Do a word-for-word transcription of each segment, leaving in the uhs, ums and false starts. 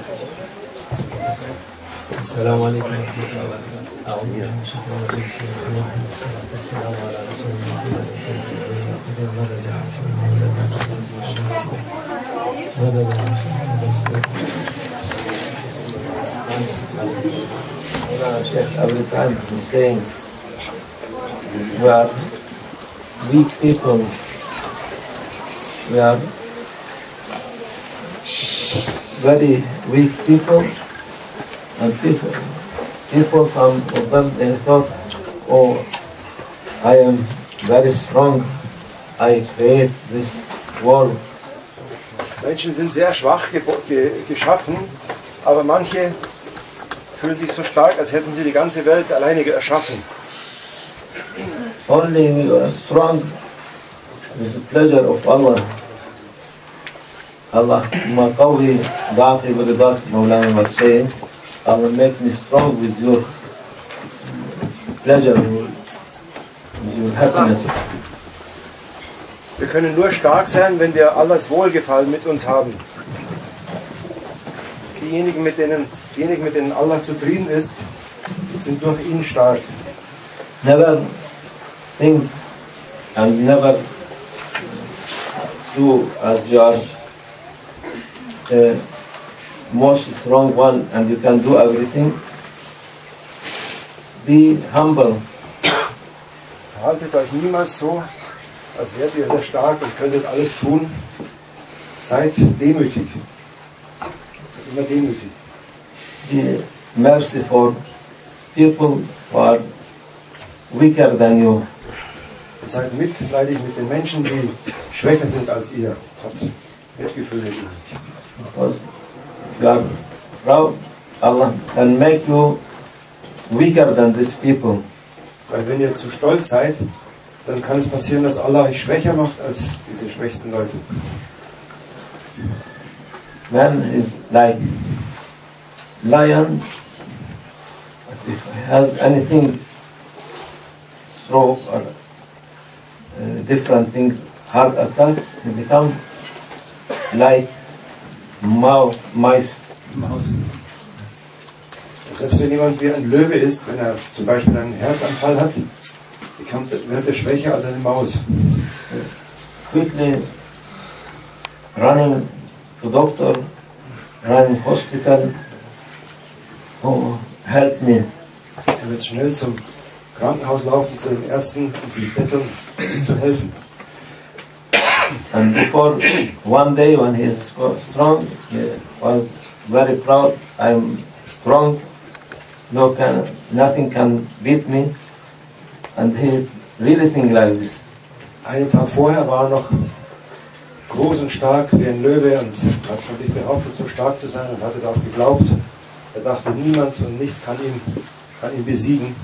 Assalamu alaikum wa rahmatullahi wa barakatuh. أعوذ بالله من الشيطان الرجيم. بسم الله الرحمن الرحيم. والصلاة والسلام على رسول الله محمد صلى الله عليه وسلم. مدد يا رسول الله، مدد يا رسول الله، مدد يا رسول الله. Sheikh, every time he's saying we are weak people, we are very weak people, and people, people some of them, they thought, oh, I am very strong, I create this world. Menschen sind sehr schwach ge ge geschaffen, aber manche fühlen sich so stark, als hätten sie die ganze Welt alleine erschaffen. Only we are strong with the pleasure of Allah. Allah, Maqawi Da'fi Baridat Maulana was saying, Allah make me strong with your pleasure, with your happiness. Wir können nur stark sein, wenn wir Allahs Wohlgefallen mit uns haben. Diejenigen, mit denen, diejenigen, mit denen Allah zufrieden ist, sind durch ihn stark. Never think and never do as you are the most strong one and you can do everything. Be humble. Verhaltet euch niemals so, als wärt ihr sehr stark und könntet alles tun. Seid demütig. Seid immer demütig. Be merciful people who are weaker than you. Und seid mitleidig mit den Menschen, die schwächer sind als ihr. Habt Mitgefühl mit ihnen. Because you are proud, Allah can make you weaker than these people. Weil wenn ihr zu stolz seid, dann kann es passieren, dass Allah euch schwächer macht als diese schwächsten Leute. Man is like lion. If he has anything stroke or uh, different thing, heart attack, he become like mouse, mice. Selbst wenn jemand wie ein Löwe ist, wenn er zum Beispiel einen Herzanfall hat, bekommt, wird er schwächer als eine Maus. Quickly running to doctor, running hospital. Oh, help me. Er wird schnell zum Krankenhaus laufen, zu den Ärzten und sie betteln, ihm zu helfen. And before one day when he is strong, he was very proud. I'm strong. No can, nothing can beat me. And he really think like this. Einen Tag vorher war er noch groß und stark wie ein Löwe und hat von sich behauptet, so stark zu sein und hat es auch geglaubt. Er dachte, niemand und nichts kann ihn, kann ihn besiegen.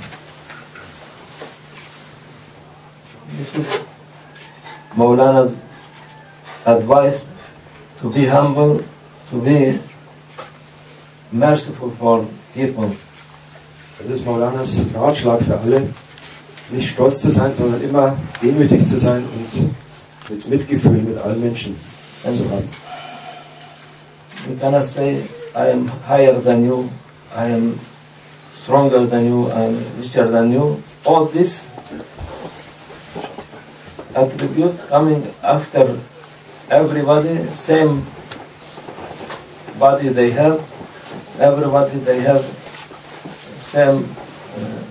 This is Maulana's advice, to be humble, to be merciful for people. Das ist Maulanas Ratschlag für alle, nicht stolz zu sein, sondern immer demütig zu sein und mit Mitgefühl mit allen Menschen zu haben. You cannot say, I am higher than you, I am stronger than you, I am richer than you. All this attribute coming after everybody, same body they have, everybody they have same uh,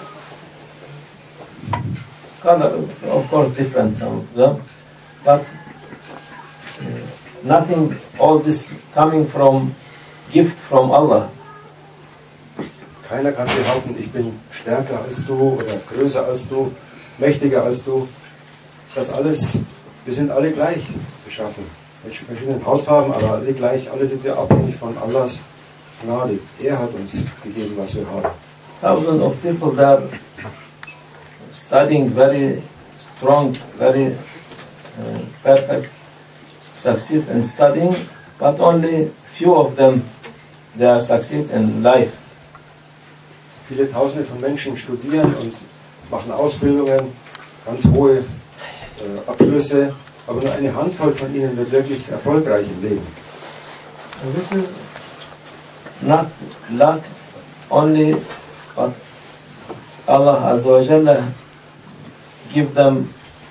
color, of course different some of them, but uh, nothing, all this coming from gift from Allah. Keiner kann behaupten, ich bin stärker als du oder größer als du, mächtiger als du. Das alles, wir sind alle gleich geschaffen. Mit verschiedenen Hautfarben, aber alle gleich, alle sind wir abhängig von Allahs Gnade. Er hat uns gegeben, was wir haben. Thousands of people that are studying very strong, very uh, perfect, succeed in studying, but only few of them they are succeed in life. Viele Tausende von Menschen studieren und machen Ausbildungen, ganz hohe äh, Abschlüsse, aber nur eine Handvoll von ihnen wird wirklich erfolgreich im Leben. And this is not luck only, but Allah Azza wa Jalla give them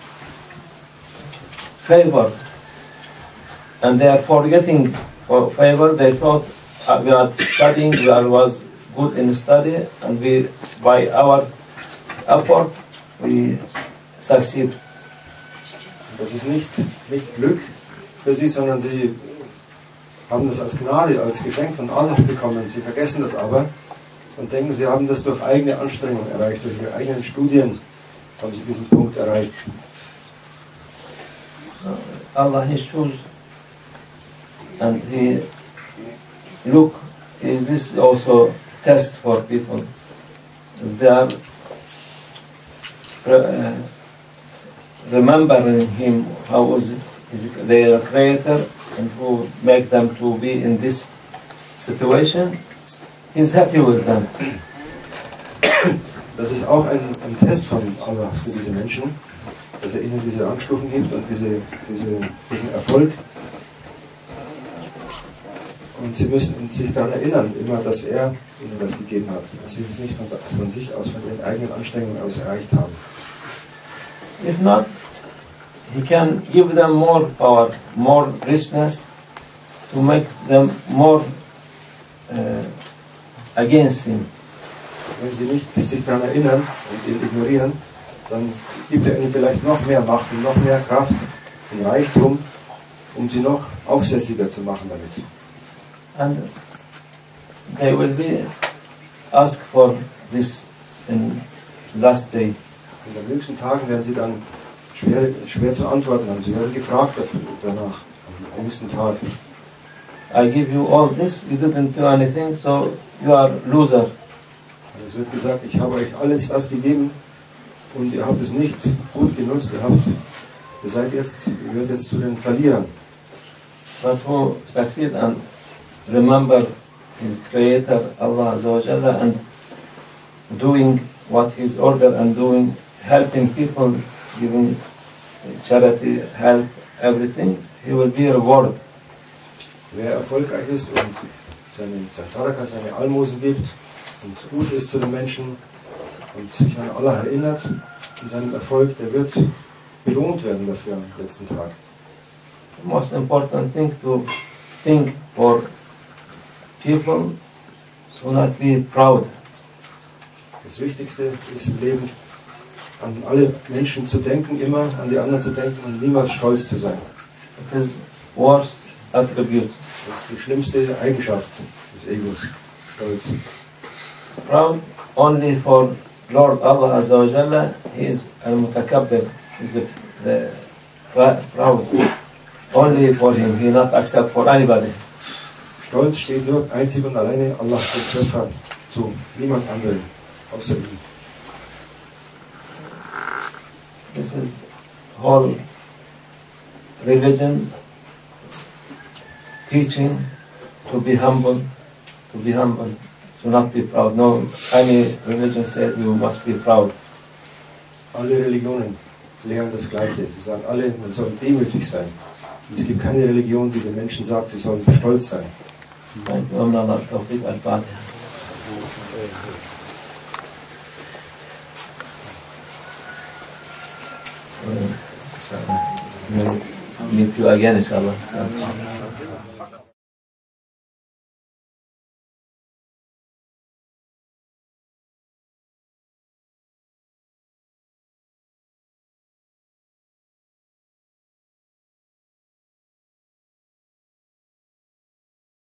favor, and they are forgetting for favor. They thought uh, we are studying, we are was good in study, and we by our effort we succeed. Das ist nicht, nicht Glück für sie, sondern sie haben das als Gnade, als Geschenk von Allah bekommen. Sie vergessen das aber und denken, sie haben das durch eigene Anstrengung erreicht, durch ihre eigenen Studien haben sie diesen Punkt erreicht. Allah He shows, and He look. Is this also test for people? They are uh, remembering Him, how was it? Is it their Creator, and who make them to be in this situation? He's happy with them. Das ist auch ein, ein Test von Allah für diese Menschen, dass er ihnen diese Rangstufen gibt und diese, diese, diesen Erfolg. Und sie müssen sich daran erinnern, immer, dass er ihnen das gegeben hat, dass sie es nicht von, von sich aus, von ihren eigenen Anstrengungen aus erreicht haben. If not, He can give them more power, more richness, to make them more uh, against Him. Wenn sie nicht sich daran erinnern und ihn ignorieren, dann gibt er ihnen vielleicht noch mehr Macht und noch mehr Kraft und Reichtum, um sie noch aufsässiger zu machen damit. And they will be asked for this in last day. In den nächsten Tagen werden sie dann schwer, schwer zu antworten haben. Sie werden gefragt danach, am nächsten Tag. I give you all this, you didn't do anything, so you are loser. Und es wird gesagt, ich habe euch alles das gegeben und ihr habt es nicht gut genutzt. Ihr, habt, ihr seid jetzt, ihr gehört jetzt zu den Verlierern. But who succeed and remember his Creator, Allah Azza wa Jalla, and doing what His order and doing, helping people, giving charity, help, everything, he will be rewarded. Wer erfolgreich ist und seine, sein Sadaka, seine Almosen gibt und gut ist zu den Menschen und sich an Allah erinnert in seinem Erfolg, der wird belohnt werden dafür am letzten Tag. The most important thing to think for people to not be proud. Das Wichtigste ist im Leben, an alle Menschen zu denken, immer an die anderen zu denken und niemals stolz zu sein. It is worst attribute. Das ist die schlimmste Eigenschaft des Egos, Stolz. Proud only for Lord Allah Azza wa Jalla, He is al-mutakabbir, He is the, the proud. Only for Him, He not accept for anybody. Stolz steht nur einzig und alleine Allah dem Schöpfer zu, niemand anderem außer ihm. This is whole religion teaching to be humble, to be humble, to not be proud. No, any religion said you must be proud. Alle Religionen lehren das Gleiche. Sie sagen alle, man soll demütig sein. Und es gibt keine Religion, die den Menschen sagt, sie sollen stolz sein. Thank you. Amna Tawfiq al-Fatiha. Meet you again, inshallah.